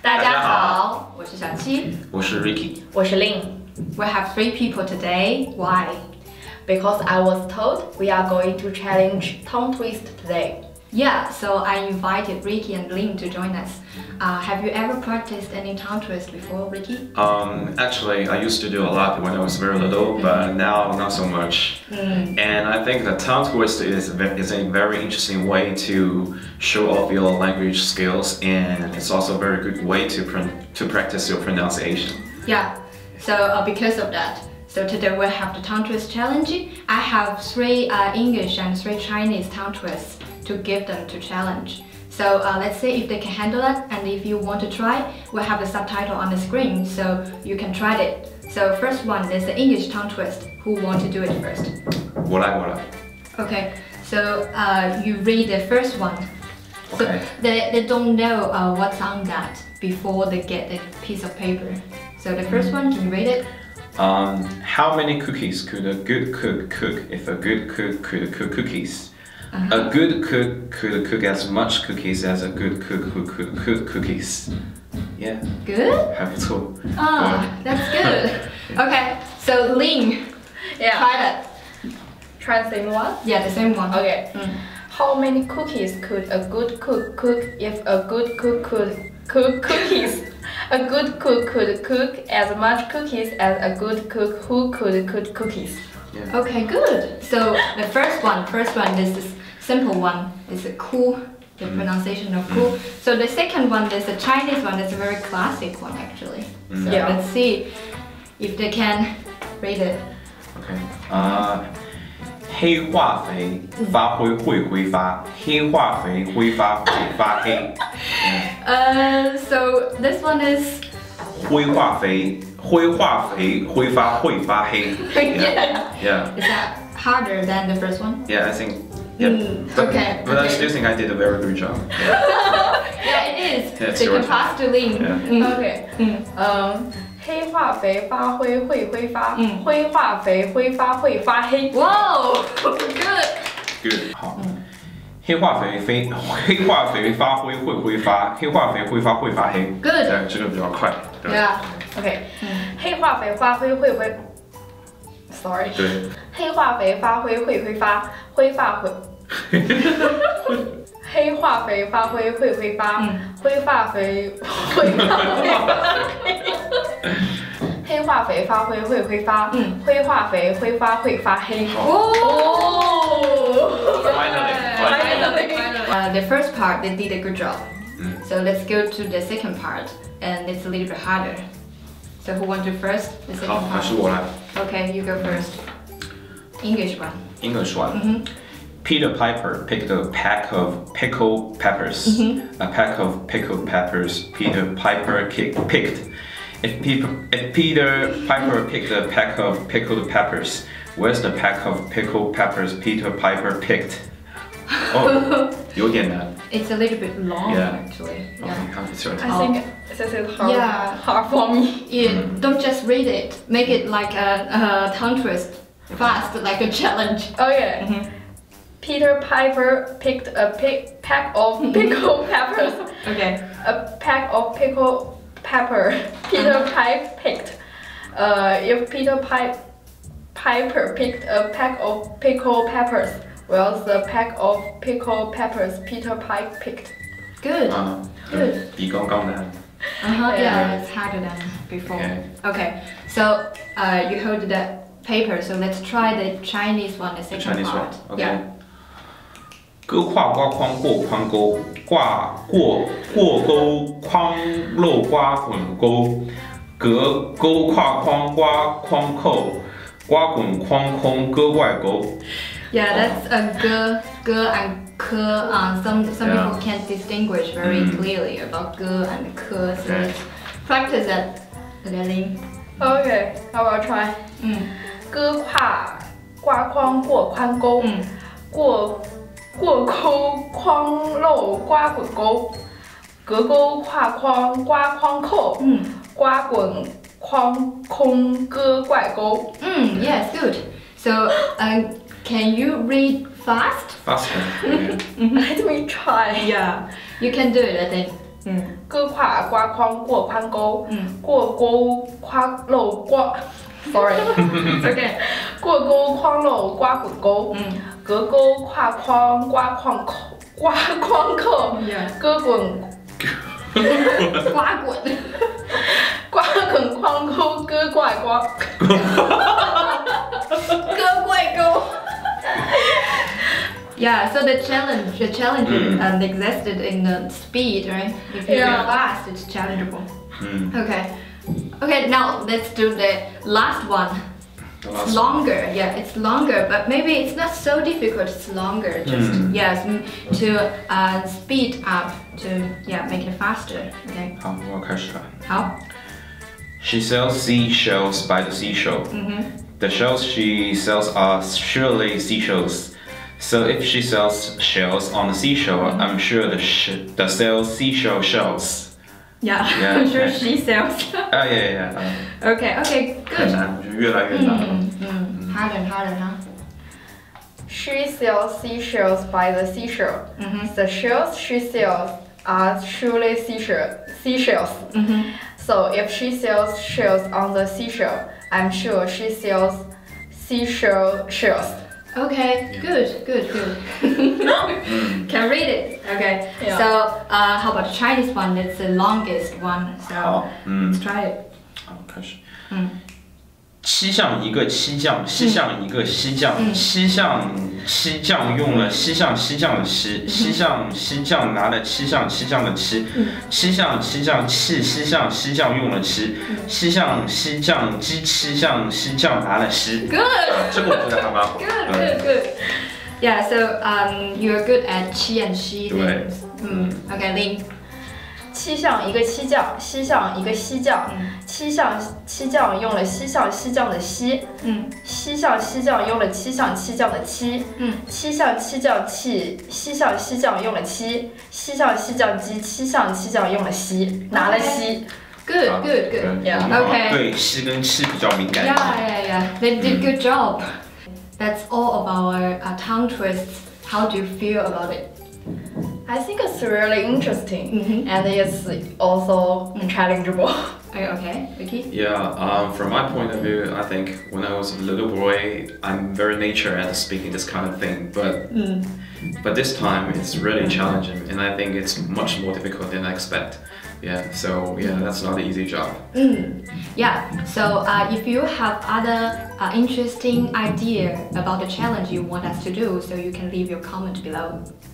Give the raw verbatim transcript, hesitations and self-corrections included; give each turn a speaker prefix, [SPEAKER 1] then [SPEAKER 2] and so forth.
[SPEAKER 1] 大家好，我是小七，
[SPEAKER 2] 我是 Ricky，
[SPEAKER 1] 我是 Lin. We have three people today. Why? Because I was told we are going to challenge tongue twist today. Yeah, so I invited Ricky and Lin to join us. Uh, have you ever practiced any tongue twist before, Ricky?
[SPEAKER 2] Um, actually, I used to do a lot when I was very little, but now not so much. Mm. And I think the tongue twist is, is a very interesting way to show off your language skills, and it's also a very good way to, to practice your pronunciation.
[SPEAKER 1] Yeah, so uh, because of that, so today we have the tongue twist challenge. I have three uh, English and three Chinese tongue twists to give them to challenge. So uh, let's see if they can handle that, and if you want to try, we'll have the subtitle on the screen so you can try it. So first one is the English tongue twist. Who want to do it first?
[SPEAKER 2] 我来，我来.
[SPEAKER 1] Okay, so uh, you read the first one. So
[SPEAKER 2] okay.
[SPEAKER 1] they, they don't know uh, what's on that before they get the piece of paper. So the first one, can you read it?
[SPEAKER 2] Um, how many cookies could a good cook cook if a good cook could cook cookies? Uh-huh. A good cook could cook as much cookies as a good cook who could cook cookies. Yeah.
[SPEAKER 1] Good?
[SPEAKER 2] 还不错.
[SPEAKER 1] Ah, that's good. Okay, so Lin,
[SPEAKER 3] yeah.
[SPEAKER 1] try that.
[SPEAKER 3] Try the same one?
[SPEAKER 1] Yeah, the same one.
[SPEAKER 3] Okay. Mm. How many cookies could a good cook cook if a good cook could cook cookies? A good cook could cook as much cookies as a good cook who could cook cookies.
[SPEAKER 2] Yeah.
[SPEAKER 1] Okay, good. So the first one, first one is this simple one. It's a cool, the mm. pronunciation of cool. Mm. So the second one is the Chinese one. It's a very classic one actually.
[SPEAKER 2] Mm.
[SPEAKER 1] So
[SPEAKER 3] yeah.
[SPEAKER 1] let's see if they can read it.
[SPEAKER 2] Okay. Uh, 黑化肥发灰会挥发，黑化肥挥发会发黑。
[SPEAKER 1] Uh, so this one is
[SPEAKER 2] 灰化肥，灰化肥挥发会发黑。
[SPEAKER 1] yeah.
[SPEAKER 2] Yeah.
[SPEAKER 1] Is that harder than the first one?
[SPEAKER 2] Yeah, I think. Yeah.
[SPEAKER 1] Mm,
[SPEAKER 2] but,
[SPEAKER 1] okay.
[SPEAKER 2] But
[SPEAKER 1] okay.
[SPEAKER 2] I still think I did a very good job. Yeah,
[SPEAKER 1] yeah it is.
[SPEAKER 2] Yeah,
[SPEAKER 1] so you can pass to Lin.
[SPEAKER 2] Yeah.
[SPEAKER 1] Mm.
[SPEAKER 3] Okay.
[SPEAKER 1] Mm.
[SPEAKER 3] Um, 黑化肥发灰会挥发，灰化肥挥发会发黑。
[SPEAKER 1] Wow, good.
[SPEAKER 2] Good. 好。黑化肥飞，黑化肥发灰会挥发，黑化肥挥发会发黑。
[SPEAKER 1] Good.
[SPEAKER 2] 对，这个比较快。
[SPEAKER 1] Yeah.
[SPEAKER 3] Okay. 黑化肥发灰会挥。Sorry.
[SPEAKER 2] 对。
[SPEAKER 3] 黑化肥发灰会挥发，挥发会。黑化肥发灰会挥发，挥发肥挥发会。黑化肥发灰会挥发，灰化肥挥发会发黑。
[SPEAKER 1] Oh!
[SPEAKER 2] Finally, finally.
[SPEAKER 1] Uh, the first part they did a good job. Mm. So let's go to the second part, and it's a little bit harder. So who wants to first? The second
[SPEAKER 2] 好，
[SPEAKER 1] part.
[SPEAKER 2] 还是我来。
[SPEAKER 1] Okay, you go first. English one.
[SPEAKER 2] English one.
[SPEAKER 1] Mm-hmm.
[SPEAKER 2] Peter Piper picked a pack of pickled peppers. Mm-hmm. A pack of pickled peppers Peter Piper picked. If Peter, if Peter Piper picked a pack of pickled peppers, where's the pack of pickled peppers Peter Piper picked? Oh, 有点难.
[SPEAKER 1] It's a little bit long
[SPEAKER 2] yeah.
[SPEAKER 1] actually.
[SPEAKER 2] Okay,
[SPEAKER 1] Yeah.
[SPEAKER 2] it's your turn.
[SPEAKER 3] I think this is hard,
[SPEAKER 1] yeah.
[SPEAKER 3] hard for me.
[SPEAKER 1] Yeah, mm. Don't just read it. Make it like a, a tongue twist. Fast, like a challenge.
[SPEAKER 3] Okay. Mm-hmm. Peter Piper picked a pick, pack of pickled peppers.
[SPEAKER 1] Okay.
[SPEAKER 3] A pack of pickled pepper. Peter Piper picked. Uh, if Peter Pipe, Piper picked a pack of pickled peppers, where's the pack of pickled peppers Peter Piper picked?
[SPEAKER 1] Good.
[SPEAKER 2] Uh,
[SPEAKER 1] Good.
[SPEAKER 2] 比刚刚难.
[SPEAKER 1] Uh-huh, yeah,
[SPEAKER 3] yeah,
[SPEAKER 1] it's harder than before.
[SPEAKER 2] Okay.
[SPEAKER 1] Okay, so uh, you hold the paper, so let's try the Chinese one, the second
[SPEAKER 2] Chinese
[SPEAKER 1] part.
[SPEAKER 2] one. Okay.
[SPEAKER 1] Yeah.
[SPEAKER 2] 割胯瓜筐过宽沟，挂过过沟筐漏瓜滚沟，隔沟胯筐瓜筐扣，瓜滚筐空割外沟。
[SPEAKER 1] Yeah, that's a ge, ge and ke. Uh, some some
[SPEAKER 2] Yeah.
[SPEAKER 1] people can't distinguish very
[SPEAKER 2] Mm.
[SPEAKER 1] clearly about ge and ke, so
[SPEAKER 2] Okay.
[SPEAKER 1] let's practice that. Lily.
[SPEAKER 3] Okay, I will try.
[SPEAKER 1] 嗯，
[SPEAKER 3] 割胯瓜筐过宽沟，
[SPEAKER 1] 嗯，
[SPEAKER 3] 过过沟筐漏瓜滚沟，隔沟胯筐瓜筐扣，
[SPEAKER 1] 嗯，
[SPEAKER 3] 瓜滚筐空割怪沟。
[SPEAKER 1] 嗯 yes, good. So, um, can you read fast?
[SPEAKER 2] Faster. Okay.
[SPEAKER 3] Let me try.
[SPEAKER 1] Yeah, you can do it, I think. 嗯，
[SPEAKER 3] 割胯刮筐过宽沟，
[SPEAKER 1] 嗯，
[SPEAKER 3] 过沟夸漏刮 ，sorry，OK， 过沟筐漏刮滚沟，
[SPEAKER 1] 嗯，
[SPEAKER 3] 隔沟跨筐刮框口，刮筐口，割滚，
[SPEAKER 1] 刮滚，
[SPEAKER 3] 刮滚筐沟割怪刮，
[SPEAKER 1] 割怪沟。Yeah, so the challenge, the challenge
[SPEAKER 2] Mm.
[SPEAKER 1] um, existed in the speed, right? If you
[SPEAKER 3] Yeah.
[SPEAKER 1] go fast, it's challengeable.
[SPEAKER 2] Mm.
[SPEAKER 1] Okay, okay. Now let's do the last one.
[SPEAKER 2] The
[SPEAKER 1] It's
[SPEAKER 2] last
[SPEAKER 1] longer, yeah, it's longer, but maybe it's not so difficult. It's longer, just
[SPEAKER 2] Mm.
[SPEAKER 1] yes, mm, to uh, speed up, to yeah, make it faster. Okay,
[SPEAKER 2] 好，我开始了。
[SPEAKER 1] 好，
[SPEAKER 2] She sells seashells by the seashore.
[SPEAKER 1] 嗯哼，
[SPEAKER 2] The shells she sells are surely seashells. So if she sells shells on the seashore, I'm sure the sh- the sells seashell shells.
[SPEAKER 1] yeah,
[SPEAKER 2] Yeah,
[SPEAKER 1] I'm sure
[SPEAKER 2] okay.
[SPEAKER 1] she sells.
[SPEAKER 2] Ah, yeah, yeah, yeah.
[SPEAKER 1] Okay, okay,
[SPEAKER 2] 太
[SPEAKER 1] good.
[SPEAKER 2] 难，我觉得越来越难了。
[SPEAKER 1] 嗯嗯，harder, harder, huh?
[SPEAKER 3] She sells seashells by the seashore.
[SPEAKER 1] Mhm.
[SPEAKER 3] The shells she sells are surely seashell, seashells.
[SPEAKER 1] Mhm.
[SPEAKER 3] So if she sells shells on the seashore, I'm sure she sells seashell shells.
[SPEAKER 1] Okay, good, good, good. Can read it. Okay.
[SPEAKER 3] Yeah.
[SPEAKER 1] So, uh, how about the Chinese one? It's the longest one. So
[SPEAKER 2] 好，嗯
[SPEAKER 1] let's，try it.
[SPEAKER 2] 好，开始。
[SPEAKER 1] 嗯
[SPEAKER 2] 七项一个七将，西项一个西将，
[SPEAKER 1] 嗯
[SPEAKER 2] 西项西将用了西项西将的西，西项西将拿了七项西将的七，西项西将气西项西将用了七，西项西将击七项西将拿了西。
[SPEAKER 1] Good.
[SPEAKER 2] 这个我觉得还蛮好。
[SPEAKER 1] Good,
[SPEAKER 2] 对
[SPEAKER 1] good, good. Yeah. So, um, you're good at qi and shi
[SPEAKER 2] 对
[SPEAKER 1] things. 嗯 Okay, Lin.
[SPEAKER 3] 七项一个七将，西项一个西将，七项七将用了西项西将的西，
[SPEAKER 1] 嗯
[SPEAKER 3] 西项西将用了七项七将的七，
[SPEAKER 1] 嗯
[SPEAKER 3] 七项七将气，西项西将用了七，西项西将击，七项七将用了西，拿了西。
[SPEAKER 1] Good,
[SPEAKER 2] 好
[SPEAKER 1] good, good.
[SPEAKER 2] 对
[SPEAKER 3] Yeah.
[SPEAKER 2] 我们好像
[SPEAKER 1] Okay.
[SPEAKER 2] 对西跟七比较敏感。
[SPEAKER 1] Yeah, yeah, yeah. They did good job. That's all of our uh, tongue twists. How do you feel about it?
[SPEAKER 3] I think it's really interesting,
[SPEAKER 1] Mhm.
[SPEAKER 3] and it's also challengeable.
[SPEAKER 1] Are you okay, Vicky?
[SPEAKER 2] Yeah, um, from my point of view, I think when I was a little boy, I'm very nature at speaking this kind of thing, but
[SPEAKER 1] Mm.
[SPEAKER 2] but this time it's really challenging, and I think it's much more difficult than I expect. Yeah, so yeah, that's not an easy job.
[SPEAKER 1] Mm. Yeah. So uh, if you have other uh, interesting idea about the challenge you want us to do, so you can leave your comment below.